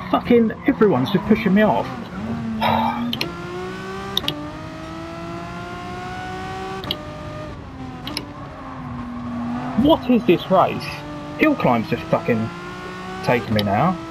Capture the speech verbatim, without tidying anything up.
Fucking everyone's just pushing me off. What is this race? Hill climb's just fucking taking me now.